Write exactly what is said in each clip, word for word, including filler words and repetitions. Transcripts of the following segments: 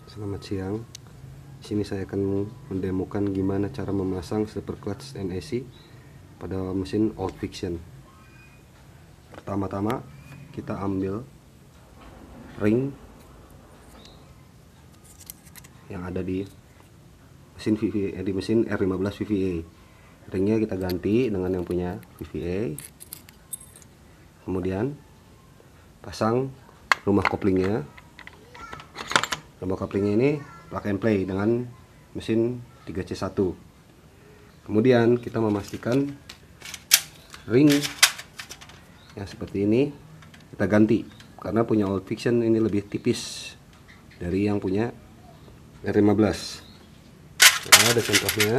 Selamat siang. Di sini saya akan mendemokan gimana cara memasang slipper clutch N A C pada mesin Old Fiction. Pertama-tama kita ambil ring yang ada di mesin V V A, di mesin R lima belas V V A. Ringnya kita ganti dengan yang punya V V A. Kemudian pasang rumah koplingnya. Rumah koplingnya ini plug and play dengan mesin tiga C satu. Kemudian kita memastikan ring yang seperti ini kita ganti, karena punya Old Fiction ini lebih tipis dari yang punya R lima belas. Nah, ada contohnya.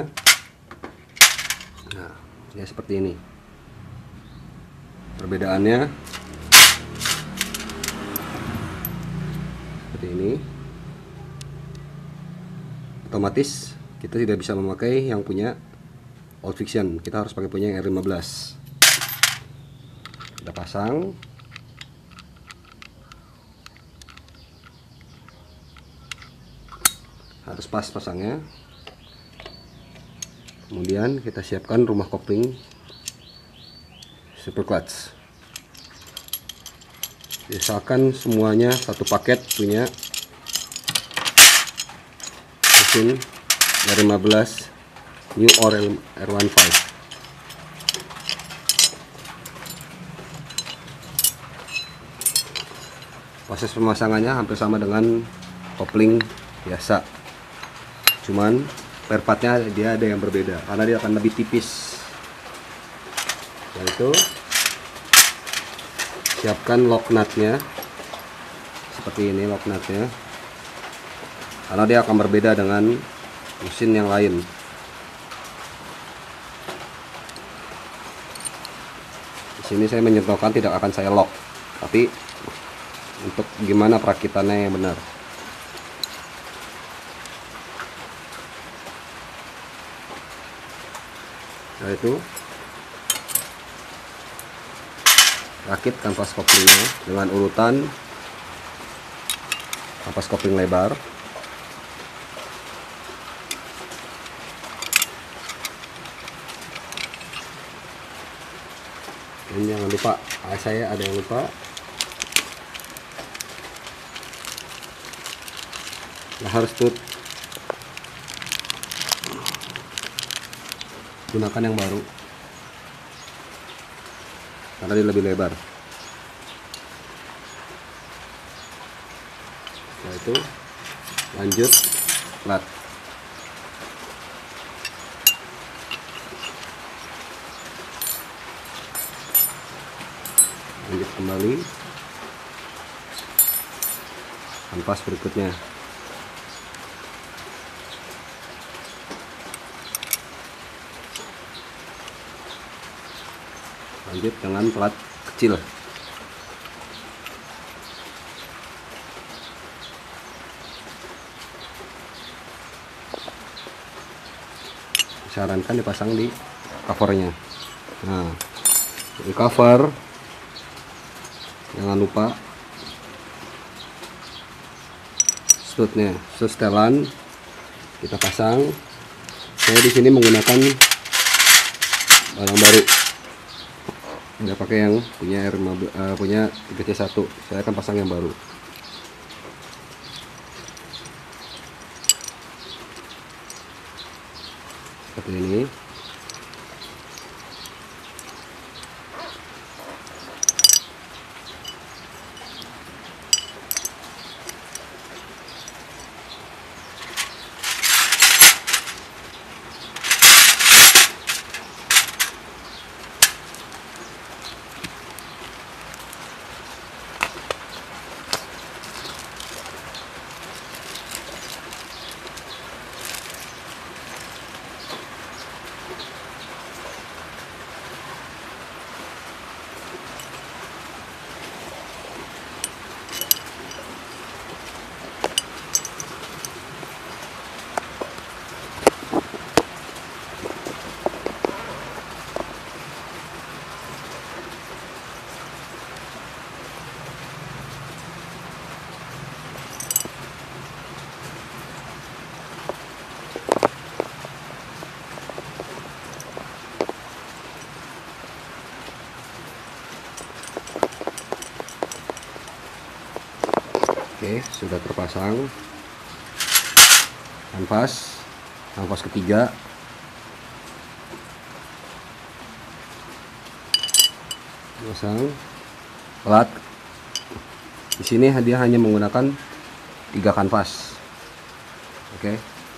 Nah, ya seperti ini perbedaannya. Seperti ini. Otomatis kita tidak bisa memakai yang punya Old Fiction, kita harus pakai punya yang R lima belas. Kita pasang. Harus pas pasangnya. Kemudian kita siapkan rumah kopling slipper clutch. Usahakan semuanya satu paket punya mesin R lima belas New or R fifteen. Proses pemasangannya hampir sama dengan kopling biasa, cuman spare partnya dia ada yang berbeda karena dia akan lebih tipis. Yaitu siapkan lock nutnya seperti ini, lock nutnya, karena dia akan berbeda dengan mesin yang lain. Di sini saya menyentuhkan, tidak akan saya lock, tapi untuk gimana perakitannya yang benar. Nah, itu rakit kanvas koplingnya dengan urutan kanvas kopling lebar. Dan jangan lupa, saya ada yang lupa, nah, harus tut gunakan yang baru karena dia lebih lebar. Setelah itu lanjut plat. Lanjut kembali kanvas berikutnya. Lanjut dengan plat kecil. Disarankan dipasang di covernya. Nah, di cover jangan lupa stutnya, stud setelan kita pasang. Saya di sini menggunakan barang baru, udah pakai yang punya R lima belas, uh, punya tiga C satu. Saya akan pasang yang baru. Seperti ini. Oke, sudah terpasang kanvas, kanvas ketiga. Pasang plat. Di sini dia hanya menggunakan tiga kanvas. Oke.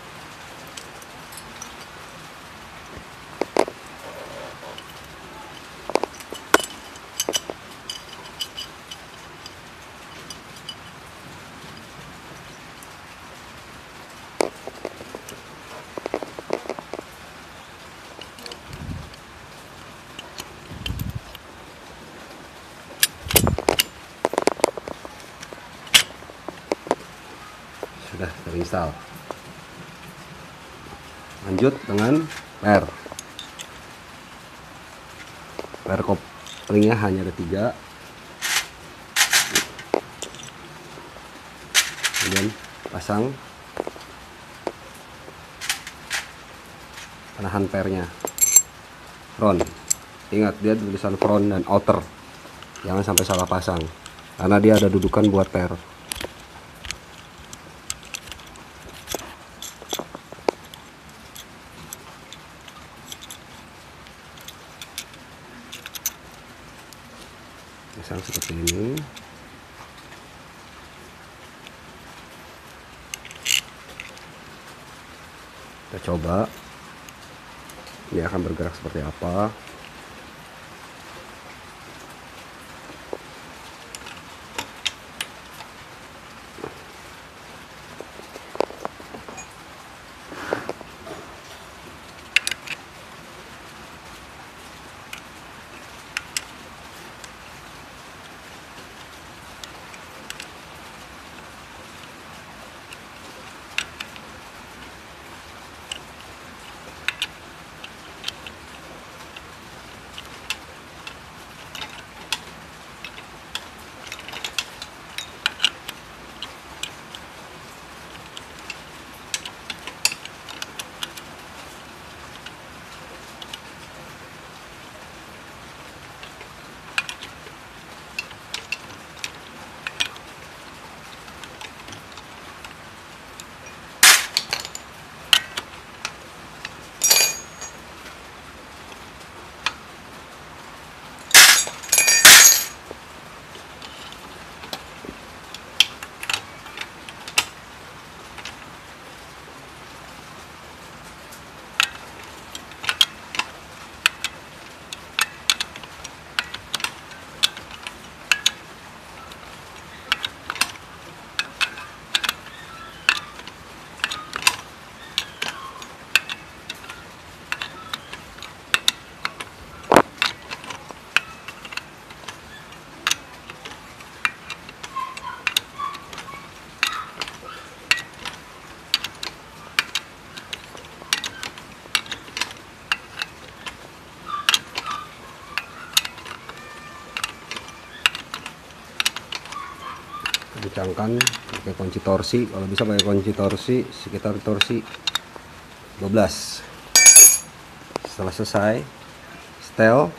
Sudah terinstall. Lanjut dengan per per koplingnya hanya ada tiga. Kemudian pasang penahan pernya front. Ingat, dia tulisan front dan outer, jangan sampai salah pasang karena dia ada dudukan buat per. Pasang seperti ini. Kita coba dia akan bergerak seperti apa. Kencangkan pakai kunci torsi, kalau bisa pakai kunci torsi sekitar torsi dua belas. Setelah selesai setel,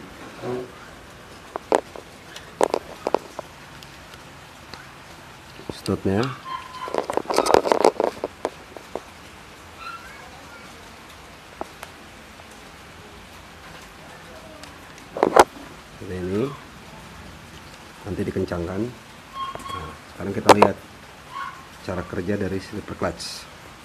stutnya seperti ini, nanti dikencangkan. Nah, sekarang kita lihat cara kerja dari slipper clutch.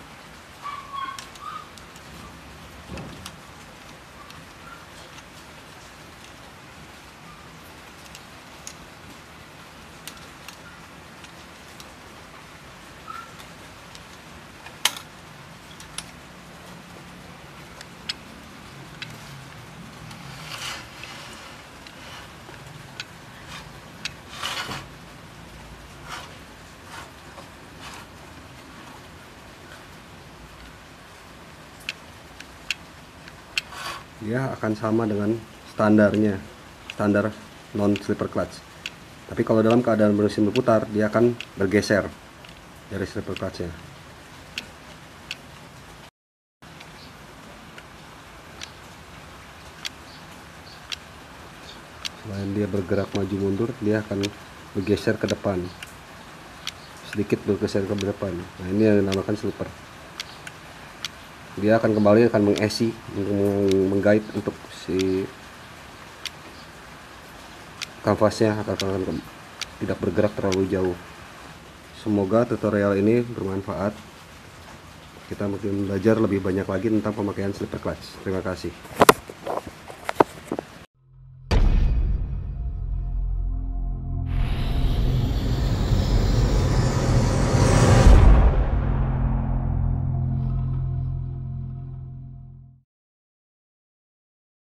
Dia akan sama dengan standarnya, standar non slipper clutch. Tapi kalau dalam keadaan mesin berputar, dia akan bergeser dari slipper clutchnya. Selain dia bergerak maju mundur, dia akan bergeser ke depan. sedikit bergeser ke depan. Nah, ini yang dinamakan slipper. Dia akan kembali akan mengesi, menggait untuk si kanvasnya akan, akan tidak bergerak terlalu jauh. Semoga tutorial ini bermanfaat. Kita mungkin belajar lebih banyak lagi tentang pemakaian slipper clutch. Terima kasih.